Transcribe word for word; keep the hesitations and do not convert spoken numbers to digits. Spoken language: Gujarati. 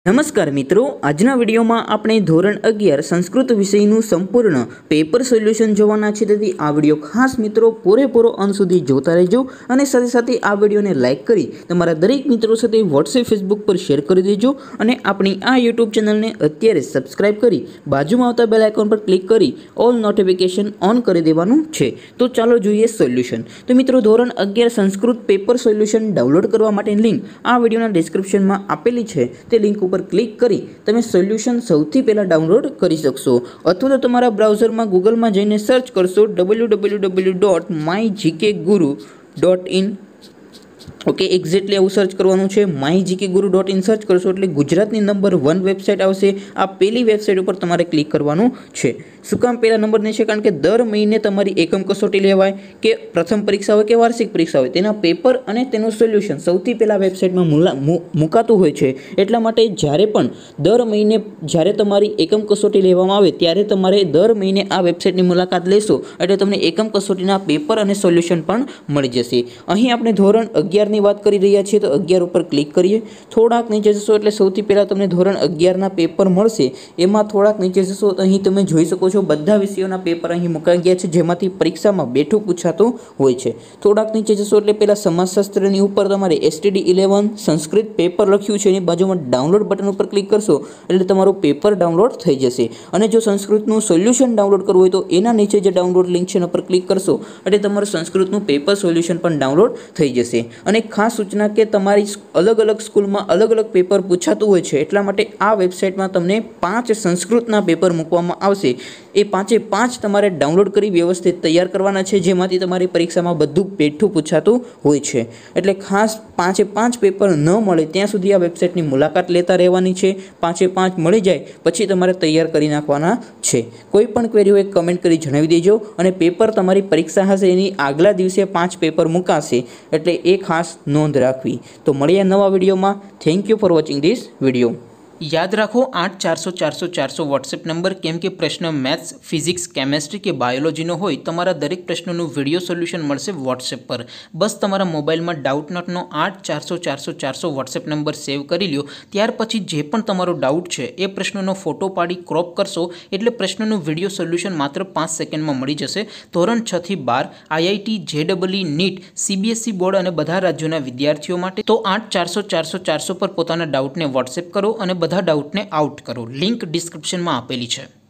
नमस्कार मित्रों, आजना विडियो में आपणे धोरण अगियार संस्कृत विषयનું संपूर्ण पेपर सोल्यूशन જોવાના છે। તેથી આ વિડિયો ખાસ મિત્રો પૂરેપૂરો અંત સુધી જોતા રહેજો અને સાથે સાથે આ વિડિયોને લાઈક કરી તમારા દરેક મિત્રો સાથે WhatsApp Facebook પર શેર કરી દેજો અને આપણી આ YouTube ચેનલને અત્યારે સબસ્ક્રાઇબ કરી બાજુમાં આવતા બેલ આઇકોન પર ક્લિક કરી ઓલ નોટિફિકેશન ઓન કરી દેવાનું છે। તો ચાલો જોઈએ સોલ્યુશન। તો મિત્રો ધોરણ અગિયાર સંસ્કૃત પેપર સોલ્યુશન ડાઉનલોડ કરવા માટેની લિંક આ વિડિયોના ડિસ્ક્રિપ્શનમાં આપેલી છે। તે લિંક ઉપર क्लिक करी तमे सोल्यूशन सौथी पहला डाउनलॉड करी शकशो अथवा तो तमारा ब्राउजर में गूगल में जईने सर्च करशो W W W dot my GK Guru dot in. Okay exactly आવું सर्च करवानुं छे। My GK Guru dot in search करशो એટલે ગુજરાતની નંબર वन વેબસાઇટ આવશે। આ પહેલી વેબસાઇટ ઉપર તમારે ક્લિક કરવાનું છે। શું કામ પહેલા નંબરની છે? કારણ કે દર મહિને તમારી એકમ કસોટી લેવાય કે પ્રથમ પરીક્ષા હોય કે વાર્ષિક પરીક્ષા હોય તેના પેપર અને તેનું સોલ્યુશન સૌથી પહેલા વેબસાઇટમાં મુકાતું હોય છે। એટલા માટે જ્યારે પણ દર મહિને જ્યારે તમારી એકમ કસોટી લેવામાં આવે ત્યારે તમારે દર મહિને આ વેબસાઇટની મુલાકાત લેશો એટલે તમને એકમ કસોટીના પેપર અને સોલ્યુશન પણ મળી જશે। અહીં આપણે ધોરણ અગિયાર ની વાત કરી રહ્યા છીએ तो अगियार पर क्लिक करिए। थोड़ाक नीचे जशो એટલે સૌથી પહેલા તમને ધોરણ અગિયાર ના પેપર મળશે। એમાં થોડાક નીચે જશો તો અહીં તમે જોઈ શકો છો બધા વિષયોના પેપર અહીં મુકાઈ ગયા છે જેમાંથી પરીક્ષામાં બેઠું પૂછાતું હોય છે। થોડાક નીચે જશો એટલે પહેલા સમાજશાસ્ત્રની ઉપર તમારે એસટીડી इलेवन સંસ્કૃત પેપર લખ્યું છે એની બાજુમાં ડાઉનલોડ બટન ઉપર ક્લિક કરશો એટલે તમારું પેપર ડાઉનલોડ થઈ જશે। અને જો સંસ્કૃતનું સોલ્યુશન ડાઉનલોડ કરવું હોય તો એના નીચે જે ડાઉનલોડ લિંક છે એના પર ક્લિક કરશો એટલે તમારું સંસ્કૃતનું પેપર સોલ્યુશન પણ ડાઉનલોડ થઈ જશે। અને ખાસ सूचना के तमारी अलग अलग स्कूल में अलग अलग पेपर पूछातुं होय छे एटला माटे आ वेबसाइट में तमने पांच संस्कृतना पेपर मूकवामां आवशे। ए पांचे पांच तमारे डाउनलॉड करी व्यवस्थित तैयार करवाना छे जेमांथी तमारी परीक्षा में बधुं बेठुं पूछातुं होय छे। एटले खास पांचे पांच पेपर न मळे त्यां सुधी आ वेबसाइटनी मुलाकात लेता रहेवानी छे। पांचे पांच मळी जाय पछी तमारे तैयार करी नाखवाना छे। कोई पण क्वेरी होय कमेंट करी जणावी देजो અને पेपर तमारी परीक्षा हशे एनी આગલા દિવસે पांच पेपर मुकाशे એટલે ए खास नोंध राखवी। तो મળીએ નવા વિડીયોમાં। Thank you for watching this video. याद रखो आठ चार सौ चार सौ चार सौ वॉट्सएप नंबर केम के प्रश्न मैथ्स फिजिक्स केमिस्ट्री के बायोलॉजी नो होय तमारा दरेक प्रश्नों विडियो सोल्यूशन मळशे वॉट्सएप पर। बस तमारा मोबाइल में डाउट नोटनो आठ चार सौ चार सौ चार सौ वॉट्सएप नंबर सेव करी ल्यो। त्यार पछी जे पण तमारो डाउट छे ए प्रश्नों फोटो पाड़ी क्रॉप करशो एटले प्रश्नों विडियो सोल्यूशन मात्र पांच सेकंड में मळी जशे। धोरण छ थी बार आईआईटी जेडबलई नीट सीबीएसई बोर्ड और बधा राज्यों विद्यार्थीओ माटे तो आठ चार सौ चार सौ चार सौ पर पोताना डाउट ने वॉट्सएप करो और બધા ડાઉટને આઉટ કરો। લિંક ડિસ્ક્રિપ્શનમાં આપેલી છે।